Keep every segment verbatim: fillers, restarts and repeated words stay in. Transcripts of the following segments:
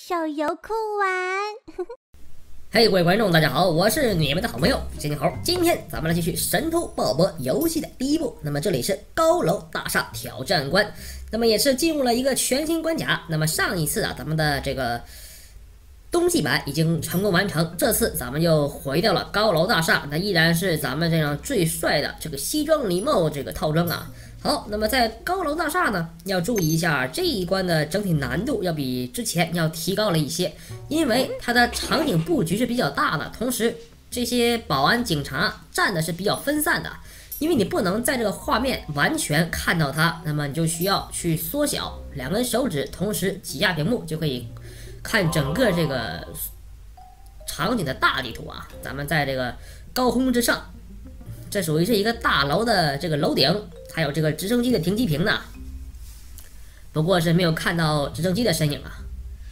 手游酷玩。 嘿， hey, 各位观众，大家好，我是你们的好朋友金金猴。今天咱们来继续《神偷鲍勃》游戏的第一部。那么这里是高楼大厦挑战关，那么也是进入了一个全新关卡。那么上一次啊，咱们的这个冬季版已经成功完成，这次咱们又回到了高楼大厦，那依然是咱们这样最帅的这个西装礼帽这个套装啊。好，那么在高楼大厦呢，要注意一下这一关的整体难度要比之前要提高了一些，因为它的场景布局是比较大的，同时这些保安警察站的是比较分散的，因为你不能在这个画面完全看到它，那么你就需要去缩小两根手指，同时挤压屏幕就可以看整个这个场景的大地图啊。咱们在这个高空之上，这属于是一个大楼的这个楼顶。还有这个直升机的停机坪呢，不过是没有看到直升机的身影啊。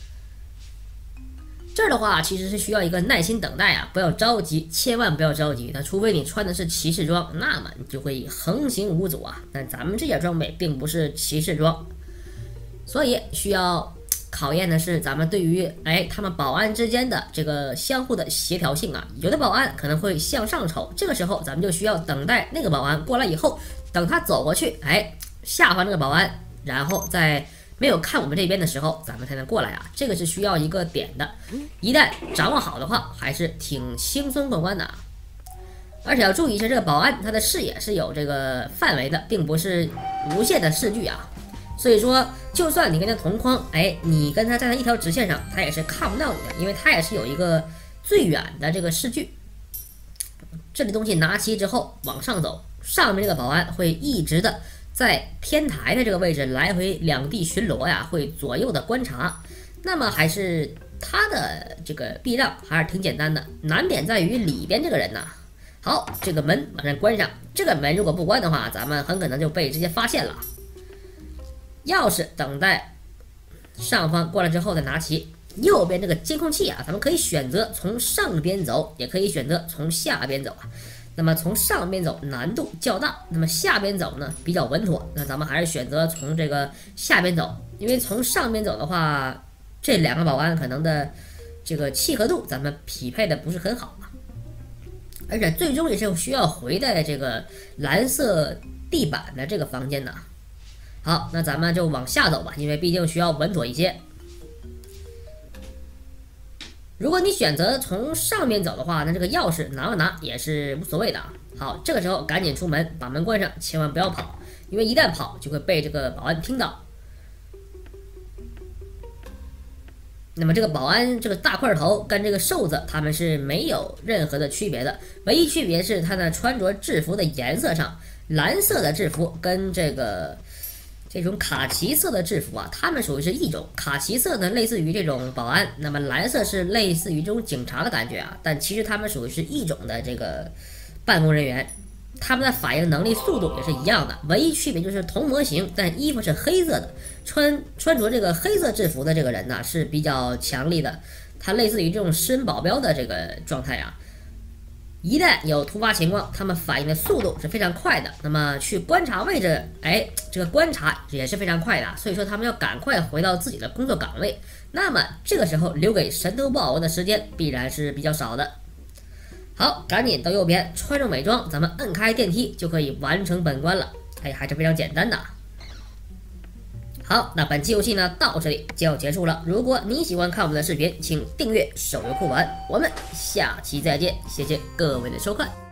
这儿的话其实是需要一个耐心等待啊，不要着急，千万不要着急。那除非你穿的是骑士装，那么你就会横行无阻啊。但咱们这件装备并不是骑士装，所以需要考验的是咱们对于哎他们保安之间的这个相互的协调性啊。有的保安可能会向上瞅，这个时候咱们就需要等待那个保安过来以后。等他走过去，哎，下方那个保安，然后在没有看我们这边的时候，咱们才能过来啊。这个是需要一个点的，一旦掌握好的话，还是挺轻松过关的。而且要注意一下，这个保安他的视野是有这个范围的，并不是无限的视距啊。所以说，就算你跟他同框，哎，你跟他站在一条直线上，他也是看不到你的，因为他也是有一个最远的这个视距。这里东西拿齐之后往上走。上面这个保安会一直的在天台的这个位置来回两地巡逻呀，会左右的观察。那么还是他的这个避让还是挺简单的，难点在于里边这个人呐。好，这个门马上关上，这个门如果不关的话，咱们很可能就被直接发现了。钥匙等待上方过来之后再拿齐。右边这个监控器啊，咱们可以选择从上边走，也可以选择从下边走啊。那么从上边走难度较大，那么下边走呢比较稳妥。那咱们还是选择从这个下边走，因为从上边走的话，这两个保安可能的这个契合度咱们匹配的不是很好啊。而且最终也是需要回在这个蓝色地板的这个房间的。好，那咱们就往下走吧，因为毕竟需要稳妥一些。如果你选择从上面走的话，那这个钥匙拿不拿也是无所谓的啊。好，这个时候赶紧出门，把门关上，千万不要跑，因为一旦跑就会被这个保安听到。那么这个保安这个大块头跟这个瘦子他们是没有任何的区别的，唯一区别是他的穿着制服的颜色上，蓝色的制服跟这个这种卡其色的制服啊，他们属于是一种。卡其色呢，类似于这种保安，那么蓝色是类似于这种警察的感觉啊。但其实他们属于是一种的这个办公人员，他们的反应能力、速度也是一样的，唯一区别就是同模型，但衣服是黑色的。穿穿着这个黑色制服的这个人呢是比较强力的，他类似于这种私人保镖的这个状态啊。一旦有突发情况，他们反应的速度是非常快的。那么去观察位置，哎，这个观察也是非常快的，所以说他们要赶快回到自己的工作岗位。那么这个时候留给神偷鲍勃的时间必然是比较少的。好，赶紧到右边，穿上伪装，咱们摁开电梯就可以完成本关了。哎，还是非常简单的。好，那本期游戏呢到这里就要结束了。如果你喜欢看我们的视频，请订阅手游酷玩。我们下期再见，谢谢各位的收看。